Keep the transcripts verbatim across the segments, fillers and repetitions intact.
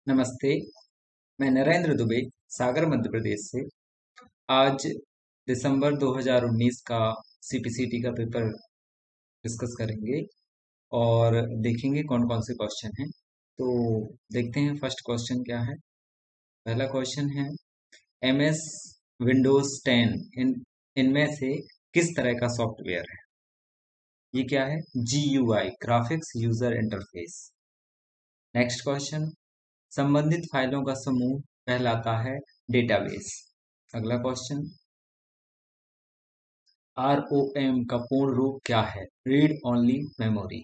नमस्ते, मैं नरेंद्र दुबे, सागर मध्य प्रदेश से। आज दिसंबर दो हज़ार उन्नीस का सीपीसीटी का पेपर डिस्कस करेंगे और देखेंगे कौन कौन से क्वेश्चन हैं। तो देखते हैं फर्स्ट क्वेश्चन क्या है। पहला क्वेश्चन है एम एस विंडोज टेन इन इनमें से किस तरह का सॉफ्टवेयर है। ये क्या है? G U I, graphics user interface. Next question, संबंधित फाइलों का समूह कहलाता है डेटाबेस। अगला क्वेश्चन, आर ओ एम का पूर्ण रूप क्या है? Read only memory.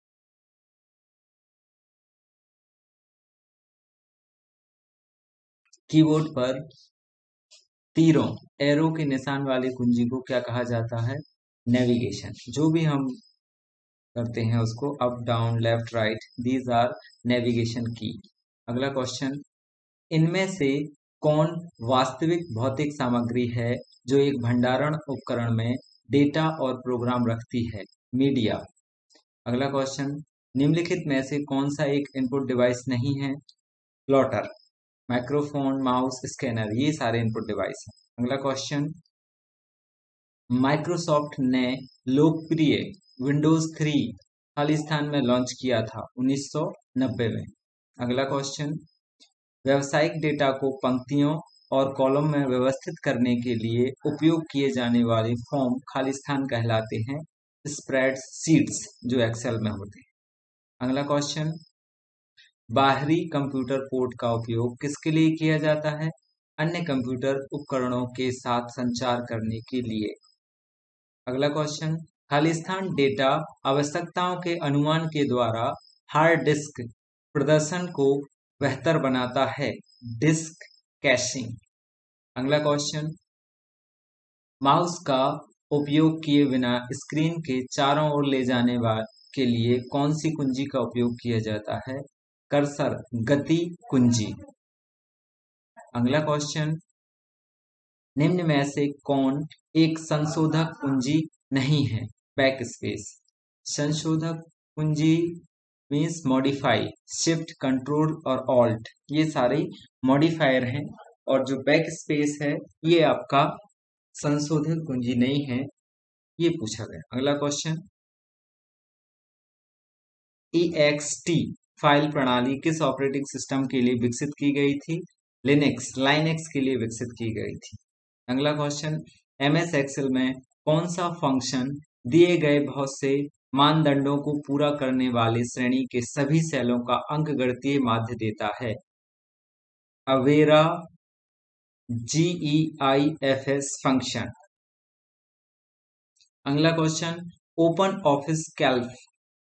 कीबोर्ड पर तीरों एरो के निशान वाली कुंजी को क्या कहा जाता है? नेविगेशन। जो भी हम करते हैं उसको up down left right, these are navigation की। अगला क्वेश्चन, इनमें से कौन वास्तविक भौतिक सामग्री है जो एक भंडारण उपकरण में डेटा और प्रोग्राम रखती है? मीडिया। अगला क्वेश्चन, निम्नलिखित में से कौन सा एक इनपुट डिवाइस नहीं है? प्लॉटर। माइक्रोफोन, माउस, स्कैनर, ये सारे इनपुट डिवाइस हैं। अगला क्वेश्चन, माइक्रोसॉफ्ट ने लोकप्रिय विंडोज थ्री खालिस्तान में लॉन्च किया था उन्नीस सौ नब्बे में। अगला क्वेश्चन, व्यावसायिक डेटा को पंक्तियों और कॉलम में व्यवस्थित करने के लिए उपयोग किए जाने वाले फॉर्म खालिस्तान कहलाते हैं स्प्रेडशीट्स, जो एक्सेल में होते हैं। अगला क्वेश्चन, बाहरी कंप्यूटर पोर्ट का उपयोग किसके लिए किया जाता है? अन्य कंप्यूटर उपकरणों के साथ संचार करने के लिए। अगला क्वेश्चन, खालिस्तान डेटा आवश्यकताओं के अनुमान के द्वारा हार्ड डिस्क प्रदर्शन को बेहतर बनाता है, डिस्क कैशिंग। अगला क्वेश्चन, माउस का उपयोग किए बिना स्क्रीन के चारों ओर ले जाने के लिए कौन सी कुंजी का उपयोग किया जाता है? कर्सर गति कुंजी। अगला क्वेश्चन, निम्न में से कौन एक संशोधक कुंजी नहीं है? Backspace. संशोधक कुंजी मीन्स मॉडिफाई, शिफ्ट, कंट्रोल और ऑल्ट, ये सारे मॉडिफायर हैं। और जो बैक स्पेस है ये आपका संशोधक कुंजी नहीं है, ये पूछा गया। अगला question, E X T file प्रणाली किस ऑपरेटिंग सिस्टम के लिए विकसित की गई थी? लिनक्स, लाइनेक्स के लिए विकसित की गई थी। अगला क्वेश्चन, एम एस एक्सेल में कौन सा फंक्शन दिए गए बहुत से मानदंडों को पूरा करने वाले श्रेणी के सभी सेलों का अंकगणितीय माध्य देता है? Average I F S function. अगला क्वेश्चन, ओपन ऑफिस कैल्क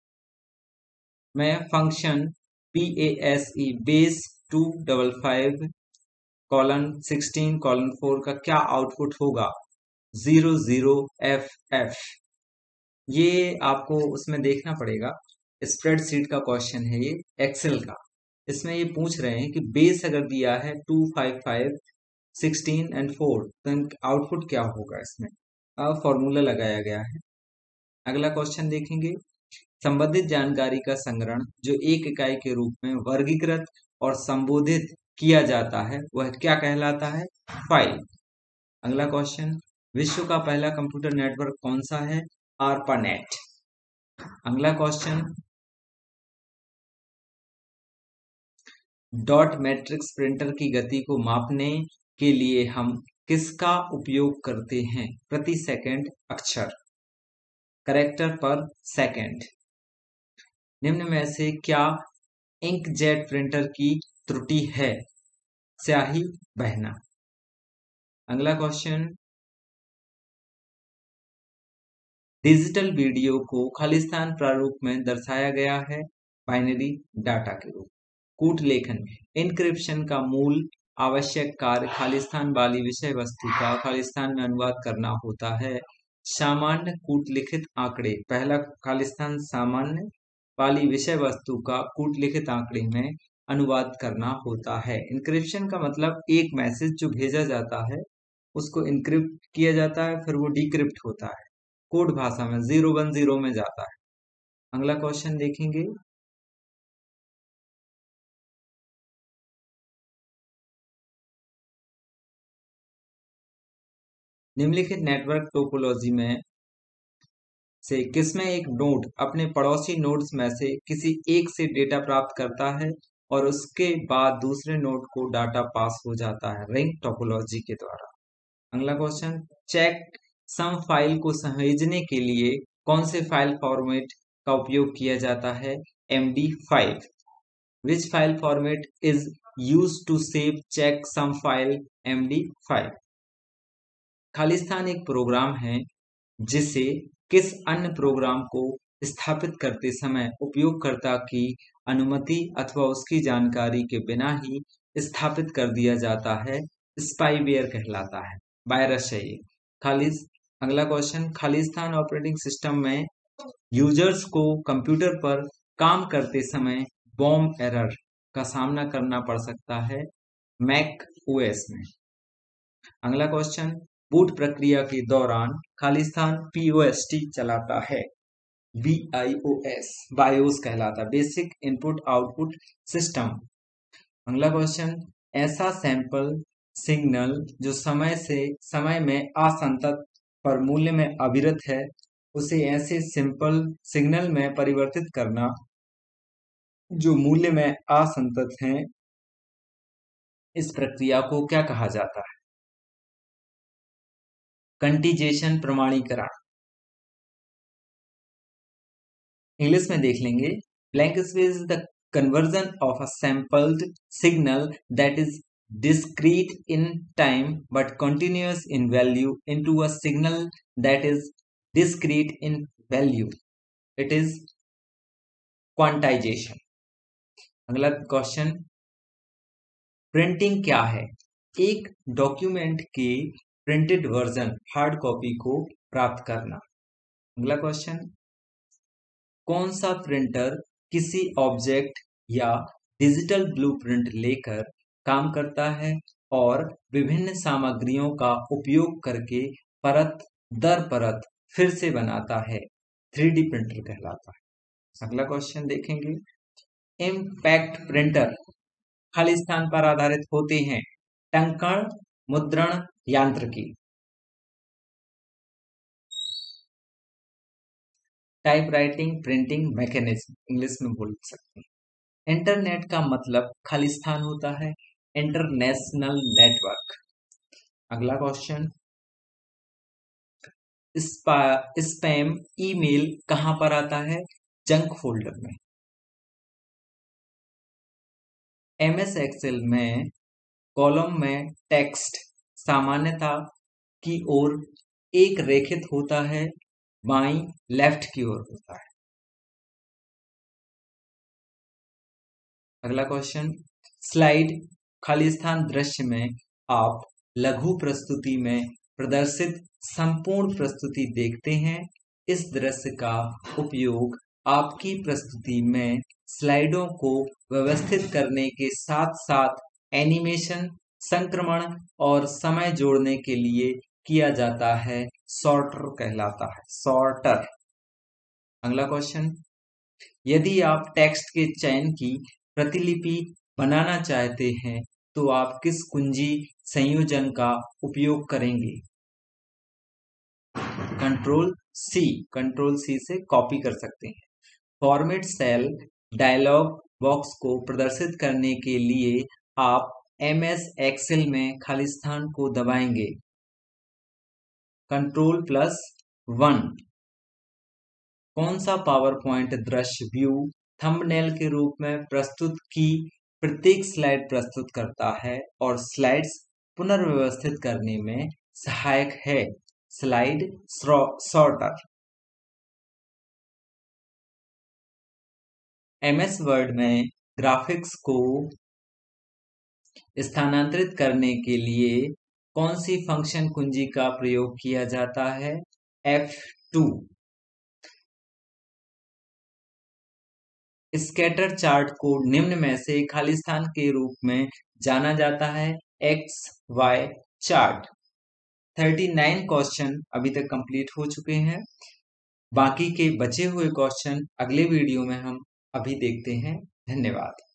में function P A S E base two double five colon sixteen colon four का क्या आउटपुट होगा? Zero zero F F. ये आपको उसमें देखना पड़ेगा, स्प्रेडशीट का क्वेश्चन है ये, एक्सेल का। इसमें ये पूछ रहे हैं कि बेस अगर दिया है two five five sixteen and four, तो आउटपुट क्या होगा? इसमें अब फॉर्मूला लगाया गया है। अगला क्वेश्चन देखेंगे, संबंधित जानकारी का संग्रहण जो एक इकाई के रूप में वर्गीकृत और संबोधित किया जाता है वह क्या कहलाता है? फाइल। अगला क्वेश्चन, विश्व का पहला कंप्यूटर नेटवर्क कौन सा है? आर्पानेट। अगला क्वेश्चन, डॉट मैट्रिक्स प्रिंटर की गति को मापने के लिए हम किसका उपयोग करते हैं? प्रति सेकंड अक्षर, कैरेक्टर पर सेकंड। निम्न में से क्या इंकजेट प्रिंटर की त्रुटि है? स्याही बहना। अगला क्वेश्चन, डिजिटल वीडियो को खालिस्तान प्रारूप में दर्शाया गया है बाइनरी डाटा के रूप। कूट लेखन, इनक्रिप्शन का मूल आवश्यक कार्य खालिस्तान वाली विषय वस्तु का खालिस्तान में अनुवाद करना होता है। सामान्य कूटलिखित आंकड़े, पहला खालिस्तान सामान्य वाली विषय वस्तु का कूटलिखित आंकड़े में अनुवाद करना होता है। इनक्रिप्शन का मतलब एक मैसेज जो भेजा जाता है उसको इनक्रिप्ट किया जाता है, फिर वो डिक्रिप्ट होता है, कोड भाषा में जीरो वन जीरो में जाता है। अगला क्वेश्चन देखेंगे, निम्नलिखित नेटवर्क टोपोलॉजी में से किसमें एक नोड अपने पड़ोसी नोड्स में से किसी एक से डेटा प्राप्त करता है और उसके बाद दूसरे नोड को डाटा पास हो जाता है? रिंग टोपोलॉजी के द्वारा। अगला क्वेश्चन, चेक सम फाइल को सहेजने के लिए कौन से फाइल फॉर्मेट का उपयोग किया जाता है? M D five. Which file format is used to save checksum file? M D five. खालिस्तान एक प्रोग्राम है जिसे किस अन्य प्रोग्राम को स्थापित करते समय उपयोगकर्ता की अनुमति अथवा उसकी जानकारी के बिना ही स्थापित कर दिया जाता है? स्पाईवेयर कहलाता है, वायरस है ये। खालिस अगला क्वेश्चन, खालिस्तान ऑपरेटिंग सिस्टम में यूजर्स को कंप्यूटर पर काम करते समय बॉम्ब एरर का सामना करना पड़ सकता है? मैक ओएस में। अगला क्वेश्चन, बूट प्रक्रिया के दौरान खालिस्तान पीओएसटी चलाता है? B I O S, BIOS कहलाता है, बेसिक इनपुट आउटपुट सिस्टम। अगला क्वेश्चन, ऐसा सैंपल सिग्नल जो समय से समय में असंतत पर मूल्य में अविरत है, उसे ऐसे सिंपल सिग्नल में परिवर्तित करना जो मूल्य में असंतत है, इस प्रक्रिया को क्या कहा जाता है? कंटीजेशन प्रमाणीकरण। इंग्लिश में देख लेंगे, blank space is the conversion of a sampled signal that is discrete in time but continuous in value into a signal that is discrete in value. It is quantization. अगला क्वेश्चन, प्रिंटिंग क्या है? एक document के printed version hard copy को प्राप्त करना। अगला question, कौन सा प्रिंटर किसी ऑब्जेक्ट या डिजिटल ब्लूप्रिंट लेकर काम करता है और विभिन्न सामग्रियों का उपयोग करके परत दर परत फिर से बनाता है? थ्री डी प्रिंटर कहलाता है। अगला क्वेश्चन देखेंगे, इम्पैक्ट प्रिंटर खालिस्तान पर आधारित होते हैं? टंकण, मुद्रण, यांत्रिकी। टाइपराइटिंग प्रिंटिंग मैकेनिज्म इंग्लिश में बोल सकते हैं। इंटरनेट का मतलब खालिस्तान होता है इंटरनेशनल नेटवर्क। अगला क्वेश्चन, स्पैम ईमेल कहां पर आता है? जंक फोल्डर में। एमएस एक्सेल में कॉलम में टेक्स्ट सामान्यता की ओर एक रेखित होता है, बाईं लेफ्ट की ओर होता है। अगला क्वेश्चन, स्लाइड खालिस्तान दृश्य में आप लघु प्रस्तुति में प्रदर्शित संपूर्ण प्रस्तुति देखते हैं। इस दृश्य का उपयोग आपकी प्रस्तुति में स्लाइडों को व्यवस्थित करने के साथ साथ एनिमेशन, संक्रमण और समय जोड़ने के लिए किया जाता है। सॉर्टर कहलाता है, सॉर्टर। अगला क्वेश्चन, यदि आप टेक्स्ट के चयन की प्रतिलिपि बनाना चाहते हैं तो आप किस कुंजी संयोजन का उपयोग करेंगे? कंट्रोल सी, कंट्रोल सी से कॉपी कर सकते हैं। फॉर्मेट सेल डायलॉग बॉक्स को प्रदर्शित करने के लिए आप एमएस एक्सेल में खालिस्तान को दबाएंगे। Control plus one. कौन सा पावर पॉइंट दृश्य व्यू थंबनेल के रूप में प्रस्तुत की प्रत्येक स्लाइड प्रस्तुत करता है और स्लाइड्स पुनर्व्यवस्थित करने में सहायक है? Slide sorter. एमएस वर्ड में ग्राफिक्स को स्थानांतरित करने के लिए कौन सी फंक्शन कुंजी का प्रयोग किया जाता है? F two. स्कैटर चार्ट को निम्न में से खालिस्तान के रूप में जाना जाता है? X Y chart. Thirty nine question अभी तक कंप्लीट हो चुके हैं। बाकी के बचे हुए क्वेश्चन अगले वीडियो में हम अभी देखते हैं। धन्यवाद।